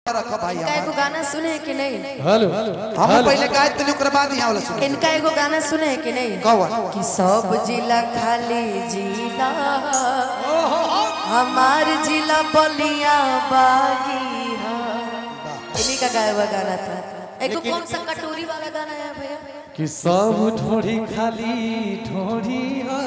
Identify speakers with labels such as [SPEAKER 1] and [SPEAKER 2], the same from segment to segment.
[SPEAKER 1] रखो भाई
[SPEAKER 2] इनका एगो गाना सुने कि नहीं?
[SPEAKER 3] हेलो
[SPEAKER 1] हम पहले गाय तनी ओकर बाद यहां वाला सुन।
[SPEAKER 2] इनका एगो गाना सुने कि नहीं?
[SPEAKER 1] कौन?
[SPEAKER 2] कि सब जिला खाली जिला हमार जिला बलिया बागी इन्हीं का गाया हुआ गाना था। एगो कौन सा कटोरी वाला गाना है भैया?
[SPEAKER 3] कि सब ढोरी खाली ढोरी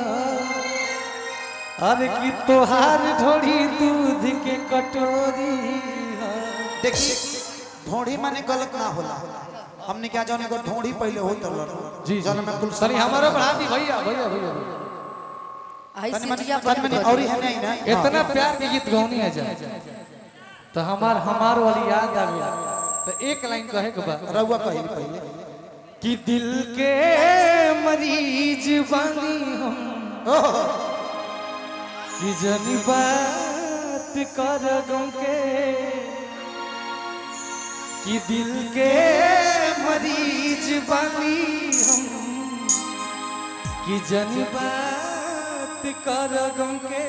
[SPEAKER 3] अरे कि तोहार ढोरी दूध के कटोरी।
[SPEAKER 1] देखिए ढोड़ी माने गलत ना होला। हमने क्या जाने को ढोड़ी पहले हो तो
[SPEAKER 3] जी
[SPEAKER 1] जाने में कुल
[SPEAKER 3] सनी हमारा बढ़ा दी भैया भैया भैया
[SPEAKER 2] आई
[SPEAKER 1] तनी
[SPEAKER 2] सिटिया
[SPEAKER 1] मनी और है नहीं ना
[SPEAKER 3] इतना प्यार के गीत गौनी है जाए तो हमार वाली याद आ गया। तो एक लाइन कहे के बाद
[SPEAKER 1] रहुआ कही पहले
[SPEAKER 3] कि दिल के मरीज बानी हम कि जनी बात कर गम के कि दिल के मरीज बानी हम कि जनी बात कर गम के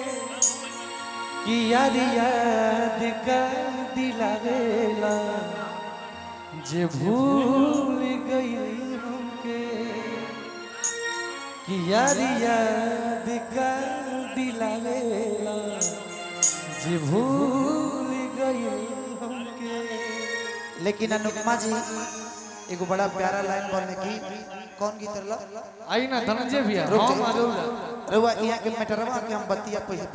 [SPEAKER 3] कि याद याद कर दिलावेला जे भूल गई हमके कि याद याद कर दिलावेला जे भूल गई हमके।
[SPEAKER 1] लेकिन अनुपमा जी एगो बड़ा प्यारा लाइन बोलने की कौन गीत रला
[SPEAKER 3] आई ना धनंजय भैया
[SPEAKER 1] रहुआ यहाँ के मैटरवा के हम बतिया पे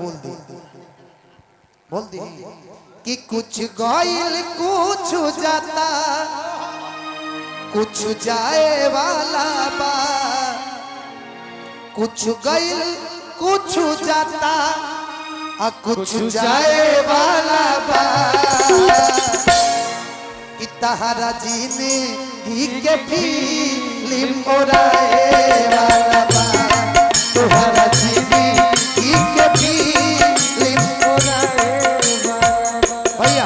[SPEAKER 1] बोल दी कि कुछ गइल कुछ जाता कुछ जाए वाला बा कुछ गइल कुछ जाता आ कुछ जाए वाला बा कि तहरा जीने ही के फिल्म उड़ाए वाला बा तहरा जीने ही के फिल्म उड़ाए भैया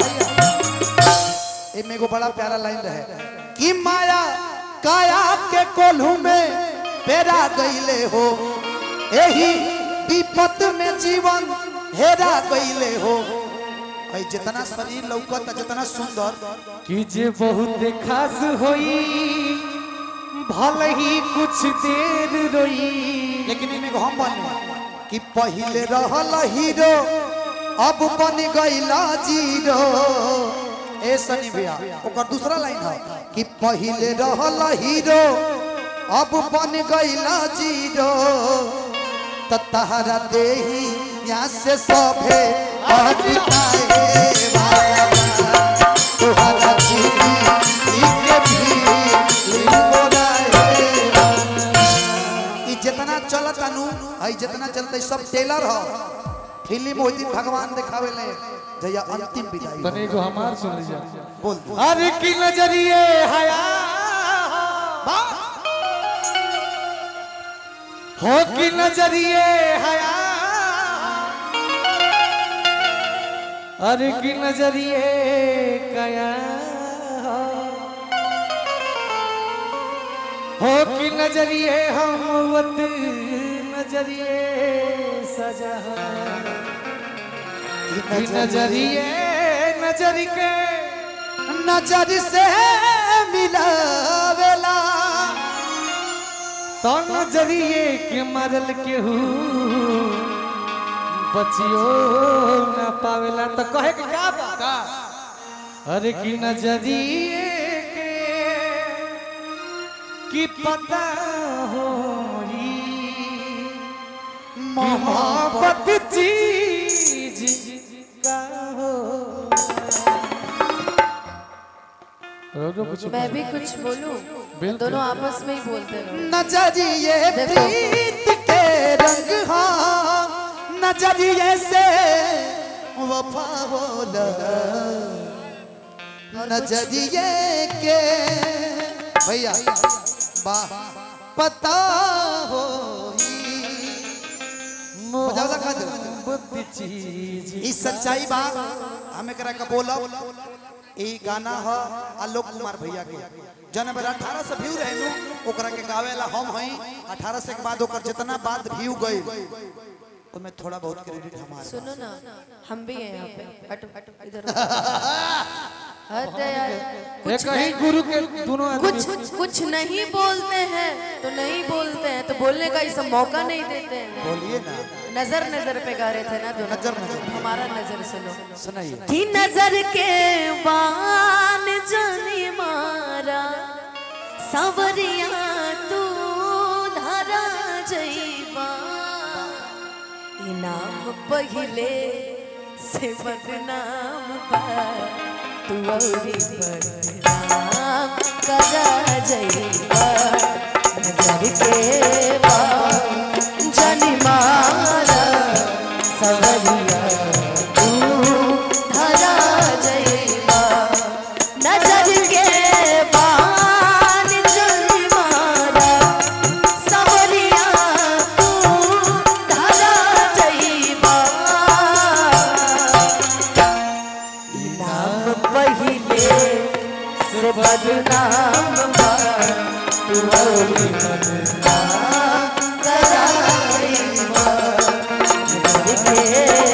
[SPEAKER 1] एगो बड़ा प्यारा लाइन रहे कि माया काया के कोल्हू में पेरा गईले हो यही विपत में जीवन हेरा गईले हो। जितना शरीर लौकता जितना सुंदर
[SPEAKER 3] कि जे बहुत खास होई भले ही कुछ देर रोई।
[SPEAKER 1] लेकिन इनमें हम बने कि पहले रहल हीरो अब बन गईला जीरो। ए सनी भैया ओकर दूसरा लाइन है कि पहले रहल हीरो अब बन गईला जीरो त तहरा देही यहाँ से सभे अटकाए वाला तोहरा जीनी के भी ई जितना चलत अनु आई जितना चलते सब टेलर हो फिल्म ओइ दिन भगवान दिखावे ले जया अंतिम विदाई
[SPEAKER 3] तने को हमार सुन लीजिए
[SPEAKER 1] बोल
[SPEAKER 3] अरे की नजरिए हया हो की नजरिए हया अरे की नजरिए कया हो की नजरिए हम वत नजरिए सजा की नजरिए नजर के
[SPEAKER 1] नजर से मिलावेला
[SPEAKER 3] तो नजरिए के मरल के बचियो न पावेला तो कहे के का बात अरे की नजरिए के की पता होई मोहब्बत चीज का हो।
[SPEAKER 2] मैं भी कुछ बोलूं? दोनों आपस में ही बोलते रहो।
[SPEAKER 1] नजरिए प्रीत के रंग हा नजरिए से वफा बोला नजरिए के भैया वाह पता हो इस सच्चाई बा हमें करा का बोला ई गाना है आलोक कुमार भैया के जन बेरा 18 से व्यू रहनु ओकरा के गावेला हम हई 18 से के बाद ओकर जितना बाद व्यू गई उनमें थोड़ा बहुत क्रेडिट हमारा।
[SPEAKER 2] सुनो ना, हम भी हैं यहाँ पे। हटो इधर। हद है यार।
[SPEAKER 3] ये कहीं गुरु के दोनों आदमी
[SPEAKER 2] कुछ नहीं बोलते हैं तो नहीं बोलते हैं, तो बोलने का इस मौका नहीं देते हैं।
[SPEAKER 1] बोलिए ना।
[SPEAKER 2] नजर पे गा रहे थे ना दोनों।
[SPEAKER 1] नजर
[SPEAKER 2] हमारा नजर सुनो।
[SPEAKER 1] सुनाइए।
[SPEAKER 2] कि नजर के बान जाने मारा सावरिया तू धारा जईबा, इनाम पहिले से बदनाम बा, तू औरी बदनाम करा जईबा। नजर के बान जाने मारा सावरिया बदनाम बा, तू औरी बदनाम करा जईबा। नजर के